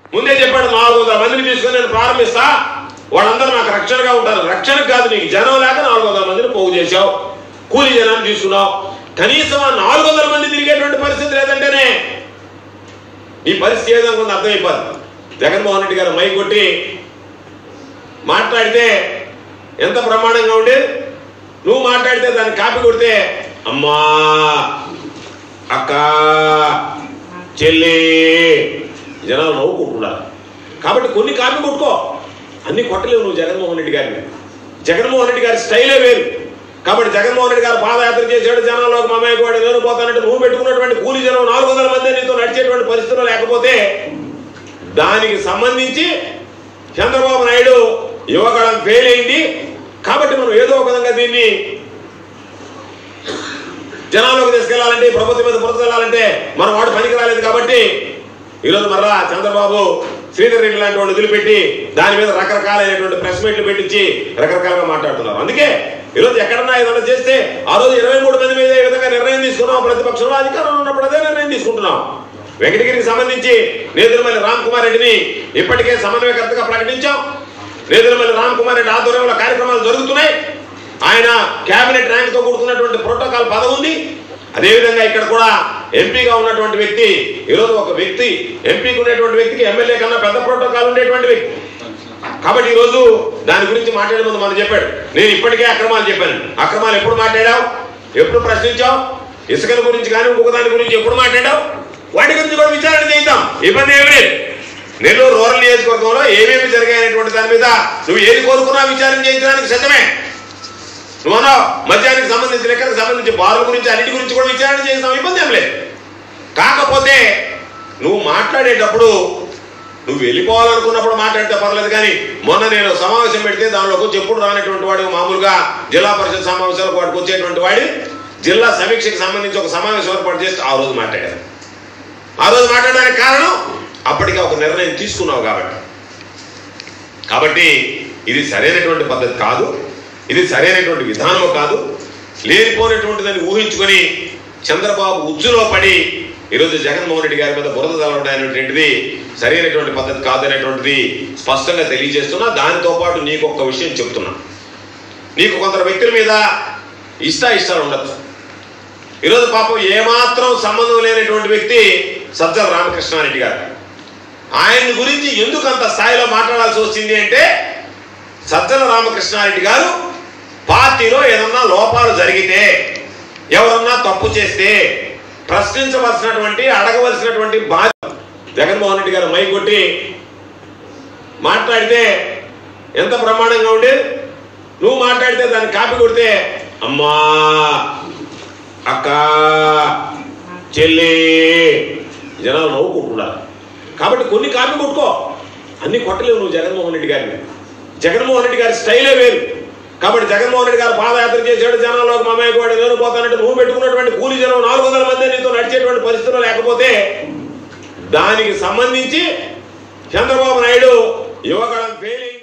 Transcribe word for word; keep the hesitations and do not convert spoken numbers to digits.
ముందే చెప్పాడు నాలుగు వందల మందిని తీసుకొని నేను ప్రారంభిస్తా, వాళ్ళందరూ నాకు రక్షణగా ఉంటారు. రక్షణకు కాదు, నీకు జనం లేక నాలుగు వందల మందిని పోగు చేశావు, కూలి జనాన్ని తీసుకున్నావు. కనీసం ఆ నాలుగు వందల మంది తిరిగేటువంటి పరిస్థితి లేదంటేనే ఈ పరిస్థితి ఏదో కొంత అర్థమైపోద్ది. జగన్మోహన్ రెడ్డి గారు మైక్ కొట్టి మాట్లాడితే ఎంత బ్రహ్మాండంగా ఉండేది. నువ్వు మాట్లాడితే దాన్ని కాపీ కొడితే అమ్మా, అక్క, చెల్లి జనాలు నవ్వుకుంటున్నారు. కాబట్టి కొన్ని కాపీ కొట్టుకో, అన్ని కొట్టలేవు నువ్వు జగన్మోహన్ రెడ్డి గారిని. జగన్మోహన్ రెడ్డి గారి స్టైలే వేరు. కాబట్టి జగన్మోహన్ రెడ్డి గారు పాదయాత్ర చేసాడు, జనాల్లోకి మమ్మయ్య కూడా నేను పోతానంటే నువ్వు పెట్టుకున్నటువంటి కూలి జనం నాలుగు వందల మంది నీతో నడిచేటువంటి పరిస్థితులు లేకపోతే దానికి సంబంధించి చంద్రబాబు నాయుడు యువగళం ఫెయిల్ అయింది. కాబట్టి మనం ఏదో ఒక విధంగా దీన్ని జనాల్లోకి తీసుకెళ్లాలంటే, ప్రభుత్వం మీద బురద వెళ్ళాలంటే మన వాడు పనికి రాలేదు. కాబట్టి ఈరోజు మరలా చంద్రబాబు శ్రీధర్ రెడ్డి లాంటి వాళ్ళు వదిలిపెట్టి దాని మీద రకరకాలైనటువంటి ప్రెస్ మీట్లు పెట్టించి రకరకాలుగా మాట్లాడుతున్నారు. అందుకే ఈరోజు ఎక్కడన్నా ఏదైనా చేస్తే ఆ రోజు ఇరవై మూడు మంది మీద ఏ విధంగా నిర్ణయం తీసుకున్నాం, ప్రతిపక్షంలో అధికారంలో ఉన్నప్పుడు అదే నిర్ణయం తీసుకుంటున్నాం. వెంకటగిరికి సంబంధించి నేదురుమల్లి రామ్ కుమార్ రెడ్డిని ఇప్పటికే సమన్వయకర్తగా ప్రకటించాం. నేదురుమల్లి రామ్ కుమార్ రెడ్డి ఆధ్వర్యంలో కార్యక్రమాలు జరుగుతున్నాయి. ఆయన కేబినెట్ ర్యాంక్ తో కూడుకున్నటువంటి ప్రోటోకాల్ పదవి ఉంది. అదేవిధంగా ఇక్కడ కూడా ఎంపీగా ఉన్నటువంటి వ్యక్తి, ఈరోజు ఒక వ్యక్తి ఎంపీకి ఉన్నటువంటి వ్యక్తికి ఎమ్మెల్యే కన్నా పెద్ద ప్రోటోకాల్ ఉండేటువంటి వ్యక్తి. కాబట్టి ఈరోజు దాని గురించి మాట్లాడే ముందు మనం చెప్పాడు, నేను ఇప్పటికే అక్రమాలు చెప్పాను. అక్రమాలు ఎప్పుడు మాట్లాడావు, ఎప్పుడు ప్రశ్నించావు? ఇసుకల గురించి కానీ ఇంకొక దాని గురించి ఎప్పుడు మాట్లాడావు? వాటి గురించి కూడా విచారణ చేద్దాం, ఇబ్బంది ఏమి లేదు. నెల్లూరు రూరల్ నియోజకవర్గంలో ఏమేమి జరిగాయనేటువంటి దాని మీద నువ్వు ఏది కోరుకున్నా విచారణ చేయించడానికి సిద్ధమే. నువ్వు అన్నావు మద్యానికి సంబంధించి, లెక్కలకు సంబంధించి, బారుల గురించి, అన్నిటి గురించి కూడా విచారణ చేస్తాం, ఇబ్బంది ఏం లేదు. కాకపోతే నువ్వు మాట్లాడేటప్పుడు నువ్వు వెళ్ళిపోవాలనుకున్నప్పుడు మాట్లాడితే పర్లేదు. కానీ మొన్న నేను సమావేశం పెడితే దానిలోకి వచ్చి ఎప్పుడు రానటువంటి వాడు, మామూలుగా జిల్లా పరిషత్ సమావేశాలకు వాడికి వచ్చేటువంటి వాడు జిల్లా సమీక్షకు సంబంధించి ఒక సమావేశం ఏర్పాటు చేస్తే ఆ రోజు మాట్లాడారు. ఆ రోజు మాట్లాడడానికి కారణం అప్పటికే ఒక నిర్ణయం తీసుకున్నావు కాబట్టి. కాబట్టి ఇది సరైనటువంటి పద్ధతి కాదు, ఇది సరైనటువంటి విధానము కాదు. లేనిపోయినటువంటి దాన్ని ఊహించుకొని చంద్రబాబు ఉచ్చులో పడి ఈరోజు జగన్మోహన్ రెడ్డి గారి మీద బురద తలవడం అనేటువంటిది సరైనటువంటి పద్ధతి కాదనేటువంటిది స్పష్టంగా తెలియజేస్తున్నా. దానితో పాటు నీకు ఒక్క విషయం చెప్తున్నా, నీకు కొందరు వ్యక్తుల మీద ఇష్ట ఇష్టాలు ఉండొచ్చు. ఈరోజు పాపం ఏమాత్రం సంబంధం లేనటువంటి వ్యక్తి సజ్జల రామకృష్ణారెడ్డి గారు. ఆయన గురించి ఎందుకు అంత స్థాయిలో మాట్లాడాల్సి వచ్చింది అంటే, సజ్జల రామకృష్ణారెడ్డి గారు పార్టీలో ఏదన్నా లోపాలు జరిగితే, ఎవరన్నా తప్పు చేస్తే ప్రశ్నించవలసినటువంటి, అడగవలసినటువంటి బాధ్యత. జగన్మోహన్ రెడ్డి గారు మైక్ కొట్టి మాట్లాడితే ఎంత బ్రహ్మాండంగా ఉండేది. నువ్వు మాట్లాడితే దాన్ని కాపీ కొడితే అమ్మా, అక్క, చెల్లి జనాలు నవ్వుకుంటున్నారు. కాబట్టి కొన్ని కాపీ కొట్టుకో, అన్ని కొట్టలేవు నువ్వు జగన్మోహన్ రెడ్డి గారిని. జగన్మోహన్ రెడ్డి గారి స్టైలే వేరు. కాబట్టి జగన్మోహన్ రెడ్డి గారు పాదయాత్ర చేసాడు, జనాల్లోకి మమ్మయ్య కూడా నేను పోతానంటే నువ్వు పెట్టుకున్నటువంటి కూలి జనం నాలుగు వందల మంది నీతో నడిచేటువంటి పరిస్థితులు లేకపోతే దానికి సంబంధించి చంద్రబాబు నాయుడు యువగళం ఫెయిల్